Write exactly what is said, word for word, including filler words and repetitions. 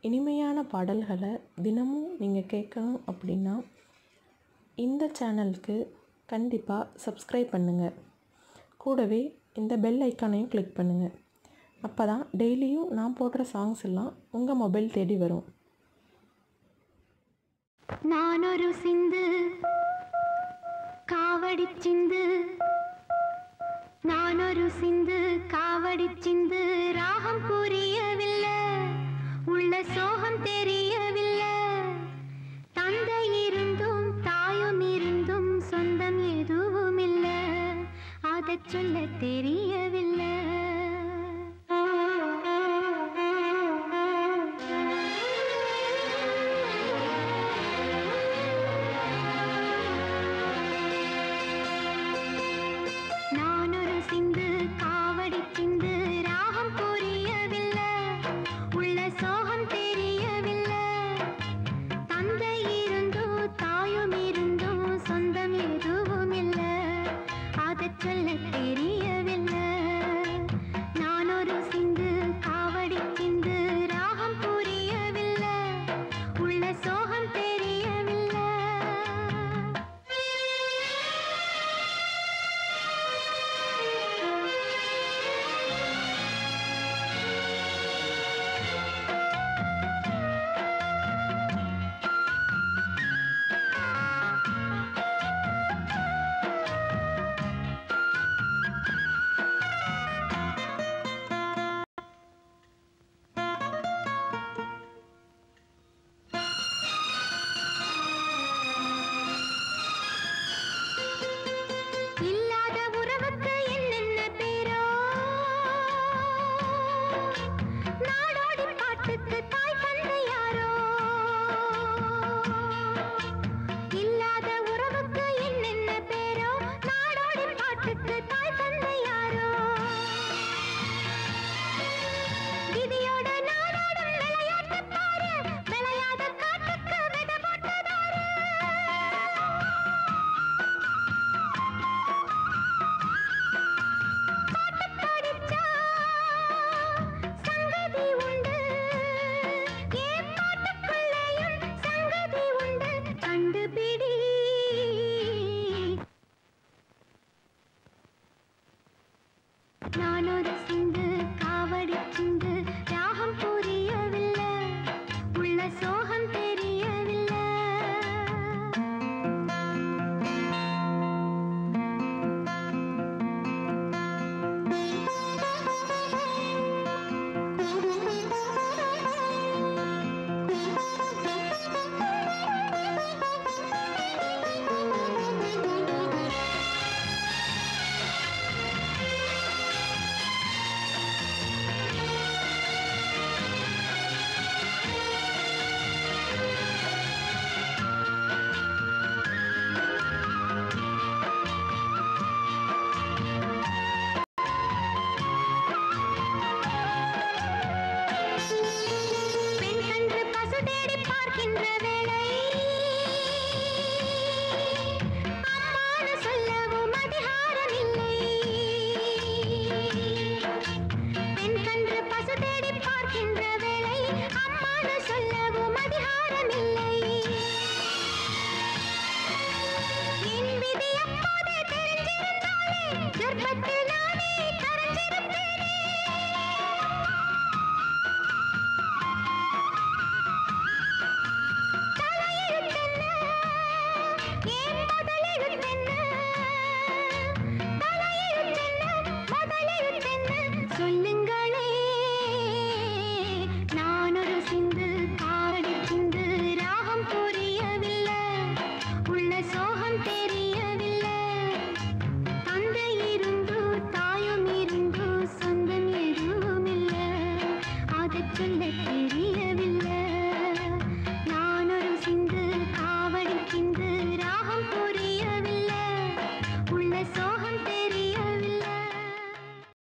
இனிமையான பாடல்களை தினமும் நீங்கள் கேட்கணும் அப்படின்னா இந்த சேனலுக்கு கண்டிப்பாக சப்ஸ்கிரைப் பண்ணுங்கள். கூடவே இந்த பெல் ஐக்கானையும் கிளிக் பண்ணுங்கள். அப்போ தான் டெய்லியும் நான் போடுற சாங்ஸ் எல்லாம் உங்கள் மொபைல் தேடி வரும். நான் ஒரு சிந்து காவடி சிந்து, நான் ஒரு சிந்து காவடி சிந்து, ராகம் புரியவில்லை, உள்ள சோகம் தெரியவில்லை. தந்தை இருந்தும் தாயும் இருந்தும் சொந்தம் எதுவும் இல்லை, அதை சொல்ல தெரியவில்லை. தேடி பார்க்கின்ற